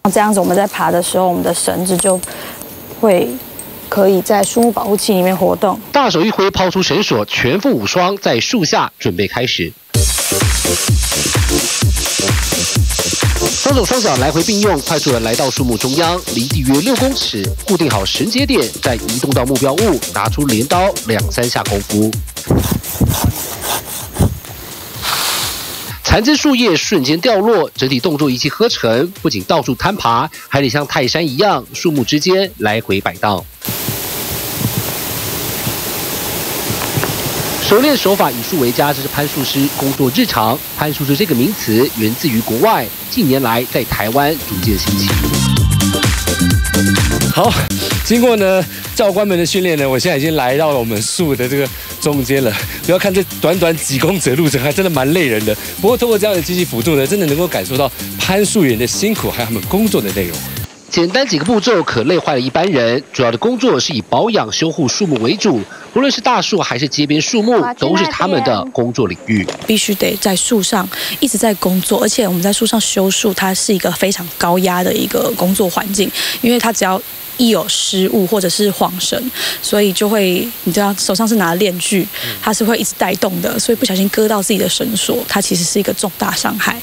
这样子我们在爬的时候，我们的绳子就会可以在树木保护器里面活动。 大手一挥，抛出绳索，全副武装，在树下准备开始。双手双脚来回并用，快速地来到树木中央，离地约6公尺，固定好绳结点，再移动到目标物，拿出镰刀2、3下功夫。残枝树叶瞬间掉落，整体动作一气呵成，不仅到处攀爬，还得像泰山一样，树木之间来回摆荡。熟练手法，以树为家，这是攀树师工作日常。攀树师这个名词源自于国外，近年来在台湾逐渐兴起。 好，经过呢教官们的训练呢，我现在已经来到了我们树的这个中间了。不要看这短短几公尺的路程，还真的蛮累人的。不过通过这样的机器辅助呢，真的能够感受到攀树人的辛苦，还有他们工作的内容。 简单几个步骤可累坏了一般人，主要的工作是以保养修护树木为主。不论是大树还是街边树木，都是他们的工作领域。 必须得在树上一直在工作，而且我们在树上修树，它是一个非常高压的一个工作环境，因为它只要一有失误或者是晃神，所以就会你知道手上是拿链锯，它是会一直带动的，所以不小心割到自己的绳索，它其实是一个重大伤害。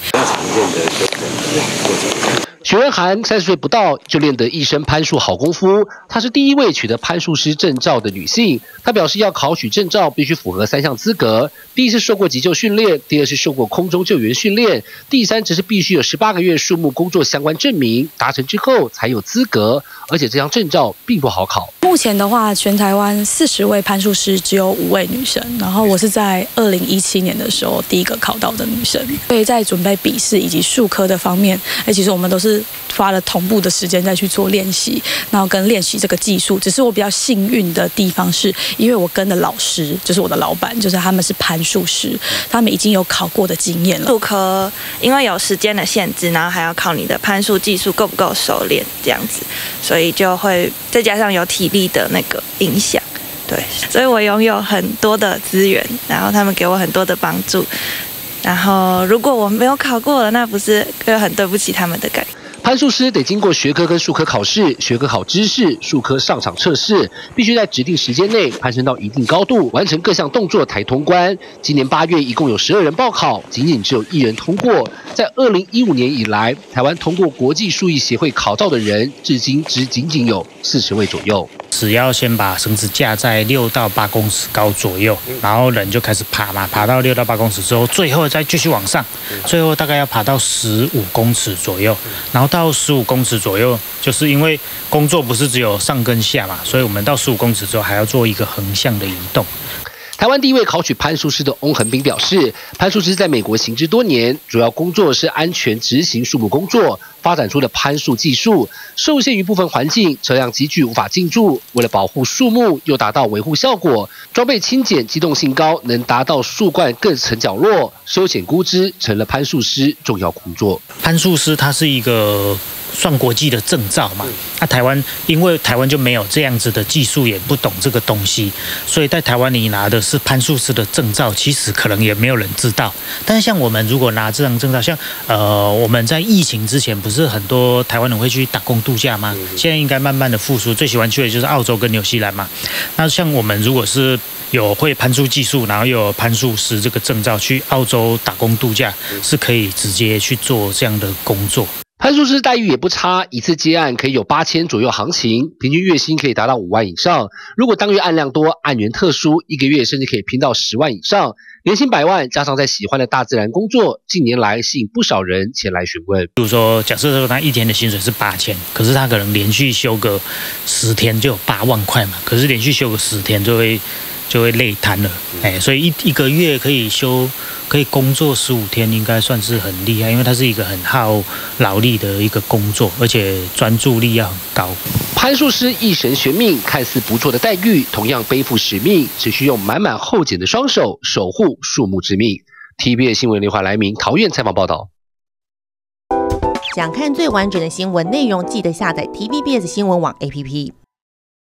许文涵30岁不到就练得一身攀树好功夫，她是第一位取得攀树师证照的女性。她表示，要考取证照必须符合3项资格：第一是受过急救训练，第二是受过空中救援训练，第三则是必须有18个月树木工作相关证明，达成之后才有资格。而且这项证照并不好考。 目前的话，全台湾40位攀树师只有5位女生，然后我是在2017年的时候第一个考到的女生。所以在准备笔试以及术科的方面，其实我们都是花了同步的时间再去做练习，然后跟练习这个技术。只是我比较幸运的地方是，因为我跟的老师就是我的老板，就是他们是攀树师，他们已经有考过的经验了。 术科因为有时间的限制，然后还要靠你的攀树技术够不够熟练这样子，所以就会再加上有体力的那个影响。对，所以我拥有很多的资源，然后他们给我很多的帮助。然后如果我没有考过了，那不是就很对不起他们的感觉。 攀树师得经过学科跟术科考试，学科考知识，术科上场测试，必须在指定时间内攀升到一定高度，完成各项动作才通关。今年8月一共有12人报考，仅仅只有1人通过。在2015年以来，台湾通过国际树艺协会考照的人，至今只仅仅有40位左右。 只要先把绳子架在6到8公尺高左右，然后人就开始爬嘛，爬到6到8公尺之后，最后再继续往上，最后大概要爬到15公尺左右，然后到15公尺左右，就是因为工作不是只有上跟下嘛，所以我们到15公尺之后还要做一个横向的移动。 台湾第一位考取攀树师的翁恒斌表示，攀树师在美国行之多年，主要工作是安全执行树木工作，发展出的攀树技术，受限于部分环境，车辆机具无法进驻，为了保护树木又达到维护效果，装备轻简、机动性高，能达到树冠更层角落，修剪枯枝成了攀树师重要工作。 攀树师它是一个算国际的证照嘛，那台湾因为台湾就没有这样子的技术，也不懂这个东西，所以在台湾你拿的是攀树师的证照，其实可能也没有人知道。但是像我们如果拿这张证照，像我们在疫情之前不是很多台湾人会去打工度假吗？现在应该慢慢的复苏，最喜欢去的就是澳洲跟纽西兰嘛。那像我们如果是有会攀树技术，然后又有攀树师这个证照，去澳洲打工度假是可以直接去做这样的工作。 攀树师待遇也不差，一次接案可以有8000左右行情，平均月薪可以达到5万以上。如果当月案量多，案源特殊，一个月甚至可以拼到10万以上。年薪100万，加上在喜欢的大自然工作，近年来吸引不少人前来询问。 比如说，假设说他一天的薪水是8000，可是他可能连续休个10天就有8万块嘛，可是连续休个10天就会累瘫了，所以一个月可以工作15天，应该算是很厉害，因为它是一个很耗劳力的一个工作，而且专注力要很高。 攀树师一神悬命，看似不错的待遇，同样背负使命，只需用满满厚茧的双手守护树木之命。TVBS 新闻刘华来明桃园采访报道。 想看最完整的新闻内容，记得下载 TVBS 新闻网 APP。